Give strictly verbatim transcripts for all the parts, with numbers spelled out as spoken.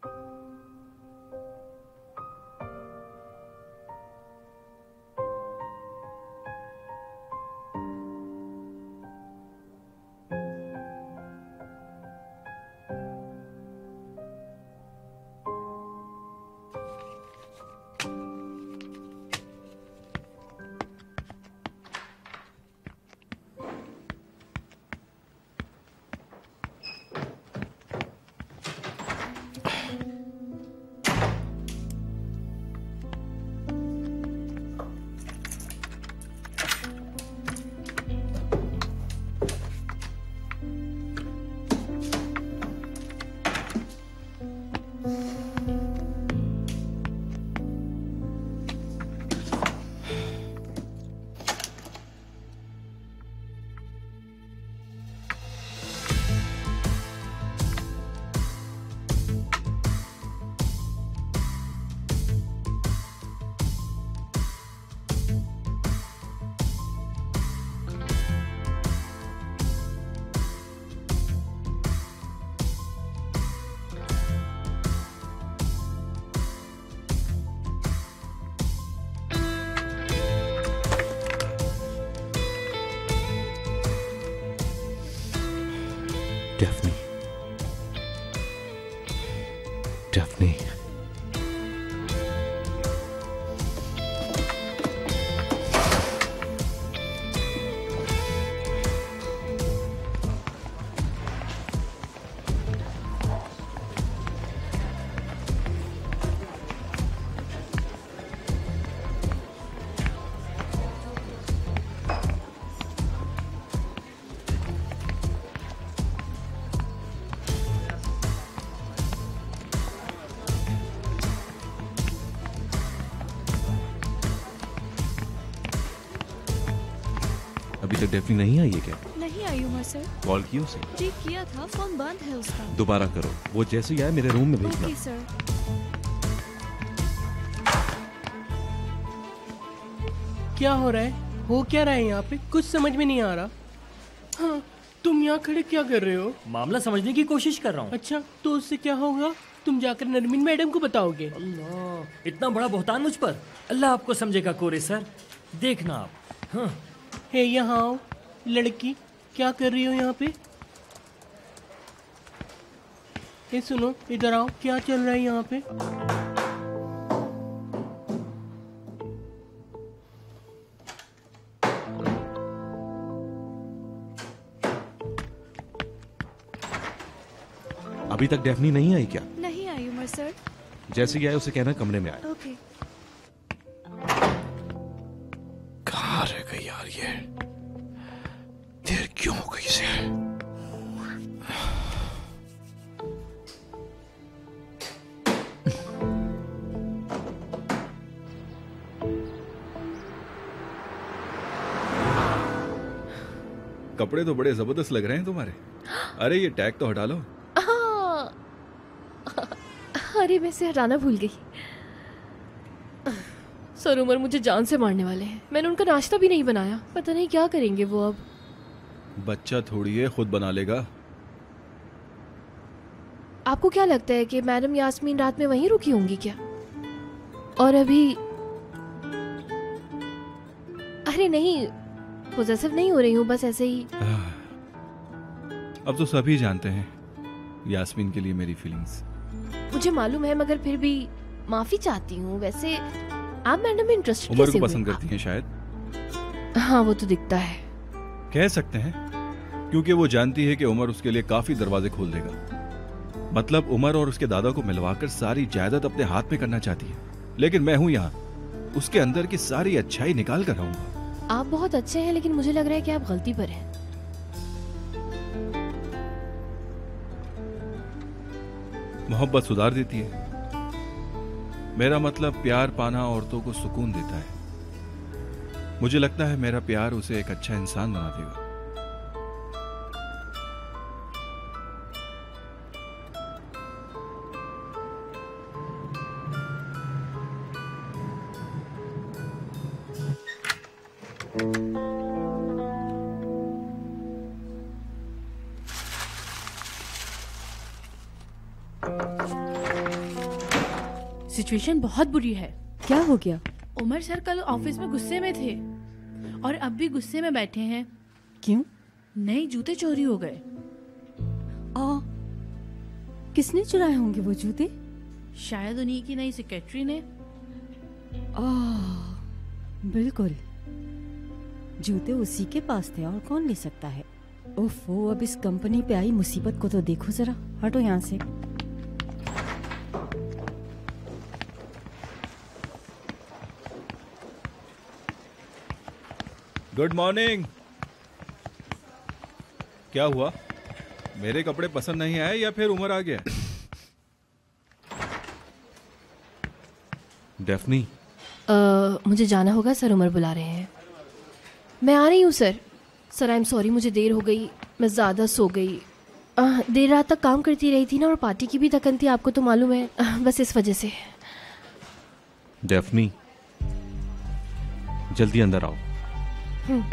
Daphne. Daphne. अभी तक Daphne नहीं आई है क्या? नहीं आई उमर सर। कॉल किया उसे? जी किया था, फोन बंद है उसका। दोबारा करो, वो जैसे ही आए मेरे रूम में भेजना। Okay sir. क्या हो रहा है? हो क्या रहा है यहाँ पे? कुछ समझ में नहीं आ रहा। हाँ, तुम यहाँ खड़े क्या कर रहे हो? मामला समझने की कोशिश कर रहा हूँ। अच्छा, तो उससे क्या होगा? तुम जाकर नरमीन मैडम को बताओगे। अल्लाह, इतना बड़ा बहतान मुझ पर। अल्लाह आपको समझेगा कोरे सर, देखना आप। हाँ। हे यहाँ आओ। लड़की, क्या कर रही हो यहाँ पे? हे सुनो, इधर आओ। क्या चल रहा है यहाँ पे? अभी तक डेफनी नहीं आई क्या? नहीं आई उमर सर। जैसे ही आए उसे कहना कमरे में आए। ओके। कहाँ रह गई यार ये? देर क्यों हो गई इसे? कपड़े तो बड़े जबरदस्त लग रहे हैं तुम्हारे। अरे ये टैग तो हटा लो। अरे मैं इसे हटाना भूल गई। सर उमर मुझे जान से मारने वाले हैं। मैंने उनका नाश्ता भी नहीं बनाया। पता नहीं क्या करेंगे वो अब। बच्चा थोड़ी है, खुद बना लेगा। आपको क्या लगता है कि मैडम यास्मीन रात में वहीं रुकी होंगी क्या? और अभी अरे नहीं, पॉसेसिव नहीं हो रही हूँ, बस ऐसे ही। अब तो सभी जानते हैं यास्मीन के लिए मेरी फीलिंग्स। मुझे मालूम है, मगर फिर भी माफी चाहती हूँ। वैसे आप मैडम में इंटरेस्टेड उमर को पसंद करती हैं शायद। हाँ वो तो दिखता है। कह सकते हैं, क्योंकि वो जानती है कि उमर उसके लिए काफी दरवाजे खोल देगा। मतलब उमर और उसके दादा को मिलवाकर सारी जायदाद अपने हाथ में करना चाहती है। लेकिन मैं हूं यहाँ, उसके अंदर की सारी अच्छाई निकाल कर रहूंगा। आप बहुत अच्छे हैं, लेकिन मुझे लग रहा है कि आप गलती पर हैं। मोहब्बत सुधार देती है। मेरा मतलब प्यार पाना औरतों को सुकून देता है। मुझे लगता है मेरा प्यार उसे एक अच्छा इंसान बना देगा। सिचुएशन बहुत बुरी है। क्या हो गया? उमर सर कल ऑफिस में गुस्से में थे और अब भी गुस्से में बैठे हैं। क्यों? नए जूते चोरी हो गए। आ, किसने चुराए होंगे वो जूते? शायद उन्हीं की नई सेक्रेटरी ने। आ, बिल्कुल, जूते उसी के पास थे और कौन ले सकता है। ओफो, अब इस कंपनी पे आई मुसीबत को तो देखो जरा। हटो यहाँ से। Good morning. क्या हुआ? मेरे कपड़े पसंद नहीं आए या फिर उमर आ गया? डेफनी, uh, मुझे जाना होगा सर, उमर बुला रहे हैं। मैं आ रही हूँ sir. Sir I am sorry, मुझे देर हो गई, मैं ज़्यादा सो गई। uh, देर रात तक काम करती रही थी ना, और पार्टी की भी थकन थी, आपको तो मालूम है। uh, बस इस वजह से। डेफनी, जल्दी अंदर आओ। हम्म।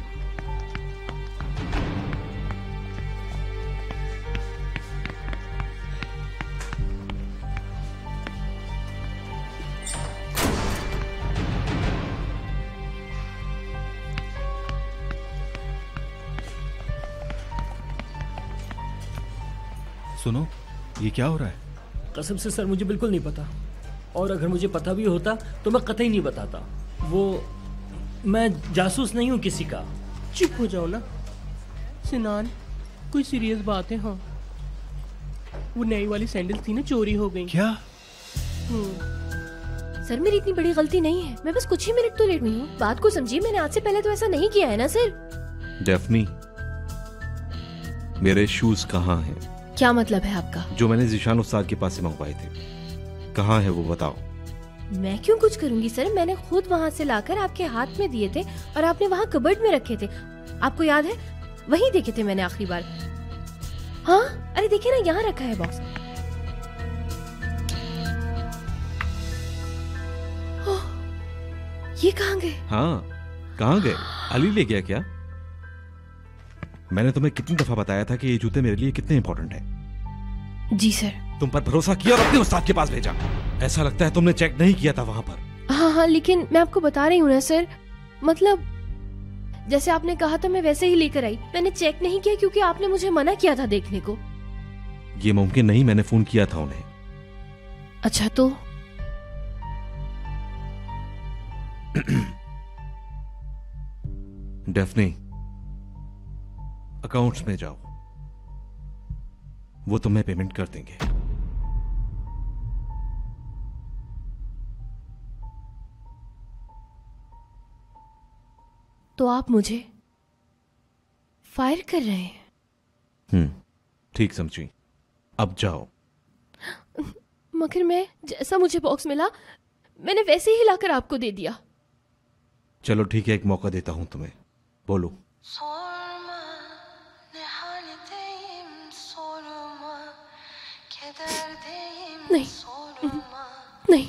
सुनो, ये क्या हो रहा है? कसम से सर मुझे बिल्कुल नहीं पता, और अगर मुझे पता भी होता तो मैं कतई नहीं बताता। वो मैं जासूस नहीं हूँ किसी का। चुप हो जाओ ना सिनान, कोई सीरियस बात है? हाँ, वो नई वाली सैंडल थी ना, चोरी हो गई। क्या? सर मेरी इतनी बड़ी गलती नहीं है, मैं बस कुछ ही मिनट तो लेट हुई हूँ। बात को समझिए, मैंने आज से पहले तो ऐसा नहीं किया है ना सर। डेफनी, मेरे शूज कहाँ हैं? क्या मतलब है आपका? जो मैंने जिशान उस्ताद के पास से मंगवाए थे, कहाँ है वो बताओ। मैं क्यों कुछ करूंगी सर, मैंने खुद वहाँ से लाकर आपके हाथ में दिए थे और आपने वहाँ कबर्ड में रखे थे। आपको याद है? वहीं देखे थे मैंने आखिरी बार। हाँ, अरे देखिए ना, यहाँ रखा है बॉक्स। ये कहाँ गए? हाँ, कहाँ गए? अली ले गया क्या? मैंने तुम्हें कितनी दफा बताया था कि ये जूते मेरे लिए कितने इंपॉर्टेंट हैं। जी सर। तुम पर भरोसा किया और अपने उस्ताद के पास भेजा। ऐसा लगता है तुमने चेक नहीं किया था वहां पर। हाँ हाँ, लेकिन मैं आपको बता रही हूँ ना सर, मतलब जैसे आपने कहा था मैं वैसे ही लेकर आई। मैंने चेक नहीं किया क्योंकि आपने मुझे मना किया था देखने को। ये मुमकिन नहीं, मैंने फोन किया था उन्हें। अच्छा तो? डेफनी, अकाउंट्स में जाओ, वो तुम्हें पेमेंट कर देंगे। तो आप मुझे फायर कर रहे हैं? हम्म, ठीक समझी। अब जाओ। मगर मैं, जैसा मुझे बॉक्स मिला मैंने वैसे ही लाकर आपको दे दिया। चलो ठीक है, एक मौका देता हूं तुम्हें, बोलो। नहीं नहीं,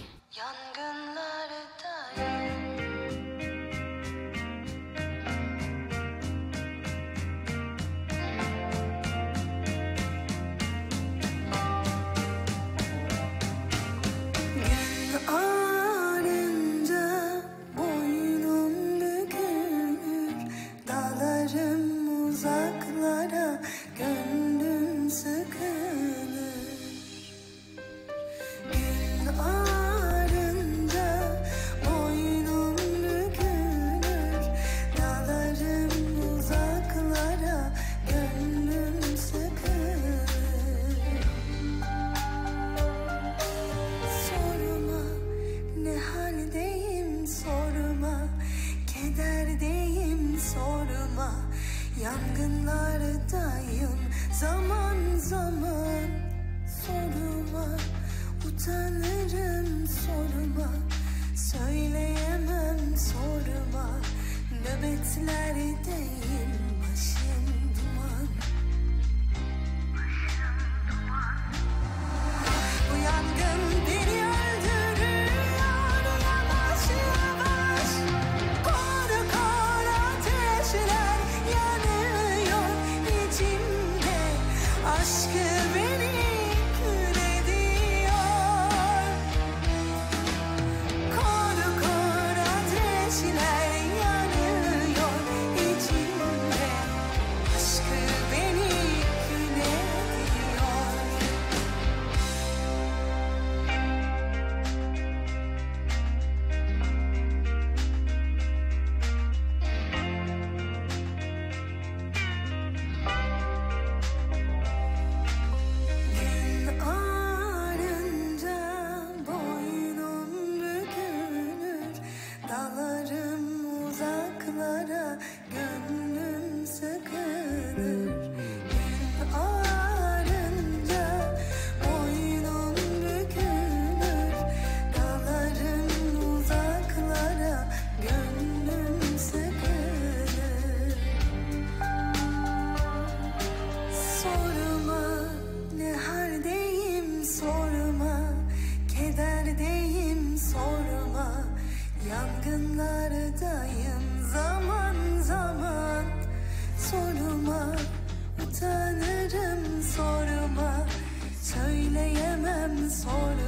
Ah sorma, yangınlardayım zaman zaman. Sorma, utanırım sorma, söyleyemem sorma.